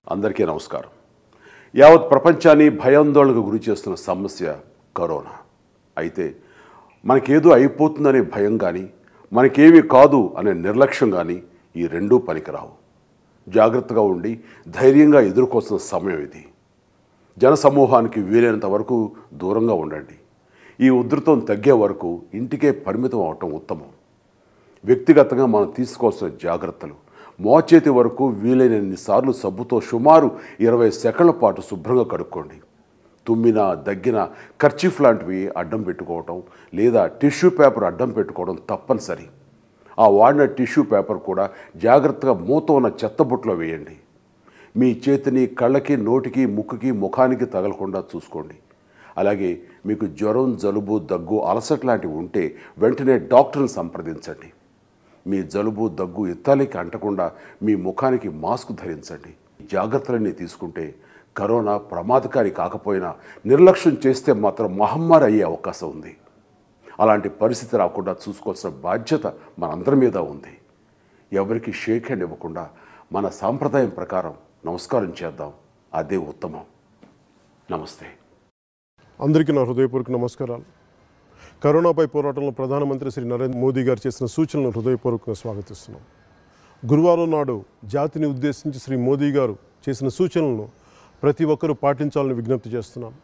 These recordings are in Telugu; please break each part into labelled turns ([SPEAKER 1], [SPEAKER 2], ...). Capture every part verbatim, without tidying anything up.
[SPEAKER 1] అందరికీ నమస్కారం. యావత్ ప్రపంచాన్ని భయాందోళనకు గురి చేస్తున్న సమస్య కరోనా. అయితే మనకేదో అయిపోతుందనే భయం కానీ, మనకేమీ కాదు అనే నిర్లక్ష్యం కానీ ఈ రెండూ పనికిరావు. జాగ్రత్తగా ఉండి ధైర్యంగా ఎదుర్కోవాల్సిన సమయం ఇది. జనసమూహానికి వీలైనంత వరకు దూరంగా ఉండండి. ఈ ఉధృతం తగ్గే వరకు ఇంటికే పరిమితం అవటం ఉత్తమం. వ్యక్తిగతంగా మనం తీసుకోవాల్సిన జాగ్రత్తలు: మోచేతి వరకు వీలైనన్నిసార్లు సబ్బుతో సుమారు ఇరవై సెకండ్ల పాటు శుభ్రంగా కడుక్కోండి. తుమ్మినా దగ్గిన కర్చీఫ్ లాంటివి అడ్డం పెట్టుకోవటం లేదా టిష్యూ పేపర్ అడ్డం పెట్టుకోవడం తప్పనిసరి. ఆ వాడిన టిష్యూ పేపర్ కూడా జాగ్రత్తగా మూత ఉన్న చెత్తబుట్టలో వేయండి. మీ చేతిని కళ్ళకి, నోటికి, ముక్కుకి, ముఖానికి తగలకుండా చూసుకోండి. అలాగే మీకు జ్వరం, జలుబు, దగ్గు, అలసట లాంటివి ఉంటే వెంటనే డాక్టర్ని సంప్రదించండి. మీ జలుబు, దగ్గు ఇత్తాలికి అంటకుండా మీ ముఖానికి మాస్క్ ధరించండి. జాగ్రత్తలన్నీ తీసుకుంటే కరోనా ప్రమాదకారి కాకపోయినా నిర్లక్ష్యం చేస్తే మాత్రం మహమ్మారి అయ్యే అవకాశం ఉంది. అలాంటి పరిస్థితి రాకుండా చూసుకోవాల్సిన బాధ్యత మనందరి మీద ఉంది. ఎవరికి షేక్ హ్యాండ్ ఇవ్వకుండా మన సాంప్రదాయం ప్రకారం నమస్కారం చేద్దాం. అదే ఉత్తమం. నమస్తే.
[SPEAKER 2] అందరికీ నా హృదయపూర్వక నమస్కారాలు. కరోనాపై పోరాటంలో ప్రధానమంత్రి శ్రీ నరేంద్ర మోదీ గారు చేసిన సూచనలను హృదయపూర్వకంగా స్వాగతిస్తున్నాం. గురువారం నాడు జాతిని ఉద్దేశించి శ్రీ మోదీ గారు చేసిన సూచనలను ప్రతి ఒక్కరూ పాటించాలని విజ్ఞప్తి చేస్తున్నాం.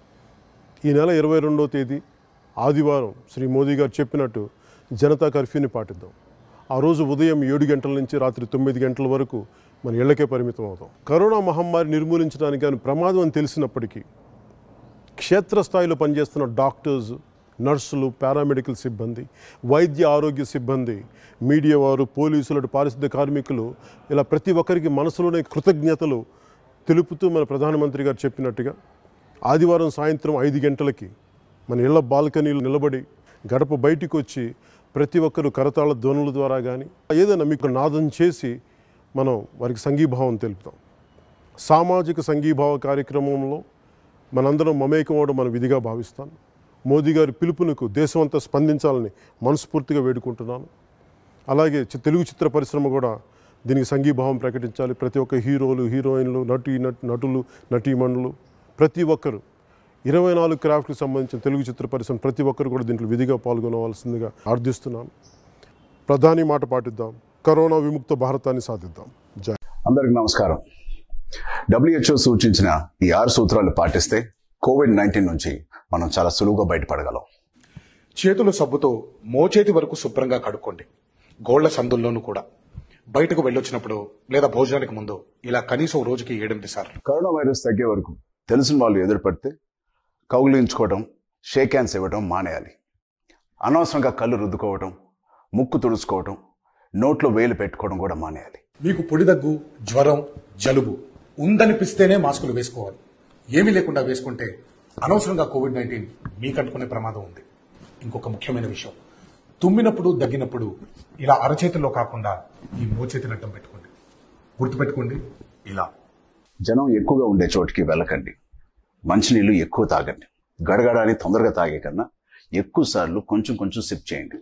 [SPEAKER 2] ఈ నెల ఇరవై రెండవ తేదీ ఆదివారం శ్రీ మోదీ గారు చెప్పినట్టు జనతా కర్ఫ్యూని పాటిద్దాం. ఆ రోజు ఉదయం ఏడు గంటల నుంచి రాత్రి తొమ్మిది గంటల వరకు మన ఇళ్లకే పరిమితం అవుతాం. కరోనా మహమ్మారి నిర్మూలించడానికి కానీ ప్రమాదం అని తెలిసినప్పటికీ క్షేత్రస్థాయిలో పనిచేస్తున్న డాక్టర్స్, నర్సులు, పారామెడికల్ సిబ్బంది, వైద్య ఆరోగ్య సిబ్బంది, మీడియా వారు, పోలీసులు, పారిశుద్ధ్య కార్మికులు, ఇలా ప్రతి ఒక్కరికి మనసులోనే కృతజ్ఞతలు తెలుపుతూ మన ప్రధానమంత్రి గారు చెప్పినట్టుగా ఆదివారం సాయంత్రం ఐదు గంటలకి మన ఇళ్ల బాల్కనీలు నిలబడి గడప బయటికి వచ్చి ప్రతి ఒక్కరు కరతాళ ధ్వనుల ద్వారా కానీ ఏదైనా మీకు నాదం చేసి మనం వారికి సంఘీభావం తెలుపుతాం. సామాజిక సంఘీభావ కార్యక్రమంలో మనందరం మమేకం అవడం మన విధిగా భావిస్తాను. మోదీ గారి పిలుపునకు దేశమంతా స్పందించాలని మనస్ఫూర్తిగా వేడుకుంటున్నాను. అలాగే తెలుగు చిత్ర పరిశ్రమ కూడా దీనికి సంఘీభావం ప్రకటించాలి. ప్రతి ఒక్క హీరోలు, హీరోయిన్లు, నటి నటులు, నటీమణులు ప్రతి ఒక్కరు ఇరవై నాలుగు క్రాఫ్ట్కి సంబంధించిన తెలుగు చిత్ర పరిశ్రమ ప్రతి ఒక్కరు కూడా దీంట్లో విధిగా పాల్గొనవలసిందిగా ప్రార్థిస్తున్నాను. ప్రధాని మాట పాటిద్దాం. కరోనా విముక్త భారతాన్ని సాధిద్దాం. జై.
[SPEAKER 3] అందరికి నమస్కారం. డబ్ల్యూహెచ్ఓ సూచించిన ఈ ఆరు సూత్రాలు పాటిస్తే కోవిడ్ నైన్టీన్ నుంచి మనం చాలా సులువుగా బయటపడగలం.
[SPEAKER 4] చేతులు సబ్బుతో మోచేతి వరకు శుభ్రంగా కడుక్కోండి. గోళ్ల సందుల్లోనూ కూడా. బయటకు వెళ్ళొచ్చినప్పుడు లేదా భోజనానికి ముందు ఇలా కనీసం రోజుకి ఏడెనిమిది సార్లు.
[SPEAKER 3] కరోనా వైరస్ తగ్గే వరకు తెలిసిన వాళ్ళు ఎదురుపడితే కౌగిలించుకోవడం, షేక్ హ్యాండ్స్ ఇవ్వడం మానేయాలి. అనవసరంగా కళ్ళు రుద్దుకోవడం, ముక్కు తుడుచుకోవడం, నోట్లో వేలు పెట్టుకోవడం కూడా మానేయాలి.
[SPEAKER 4] మీకు పొడి దగ్గు, జ్వరం, జలుబు ఉందనిపిస్తేనే మాస్కులు వేసుకోవాలి. ఏమీ లేకుండా వేసుకుంటే అనవసరంగా కోవిడ్ నైన్టీన్ మీకు అంటుకునే ప్రమాదం ఉంది. ఇంకొక ముఖ్యమైన విషయం, తుమ్మినప్పుడు, దగ్గినప్పుడు ఇలా అరచేతిలో కాకుండా ఈ మోచేతిని అడ్డం పెట్టుకోండి. గుర్తుపెట్టుకోండి, ఇలా.
[SPEAKER 3] జనం ఎక్కువగా ఉండే చోటికి వెళ్ళకండి. మంచినీళ్ళు ఎక్కువ తాగండి. గడగడాన్ని తొందరగా తాగే కన్నా ఎక్కువ సార్లు కొంచెం కొంచెం సిప్ చేయండి.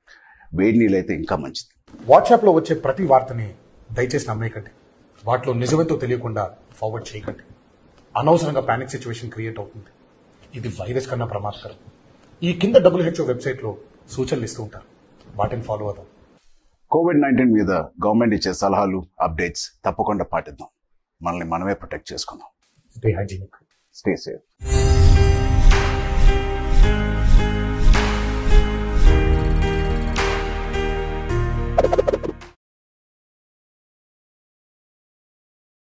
[SPEAKER 3] వేడి నీళ్ళు అయితే ఇంకా మంచిది.
[SPEAKER 4] వాట్సాప్లో వచ్చే ప్రతి వార్తని దయచేసి నమ్మేయకండి. వాటిలో నిజమేంతో తెలియకుండా ఫార్వర్డ్ చేయకండి. అనవసరంగా పానిక్ సిచ్యువేషన్ క్రియేట్ అవుతుంది. ఇది వైరస్ కన్నా ప్రమాదకరం. ఈ కింద డబ్ల్యూహెచ్ఓ వెబ్సైట్లో సూచనలు ఇస్తూ ఉంటారు, వాటిని ఫాలో అవుదాం.
[SPEAKER 3] కోవిడ్ నైన్టీన్ మీద గవర్నమెంట్ ఇచ్చే సలహాలు, అప్డేట్స్ తప్పకుండా పాటిద్దాం. మనల్ని మనమే ప్రొటెక్ట్ చేసుకుందాం.
[SPEAKER 4] Stay hygienic,
[SPEAKER 3] stay safe.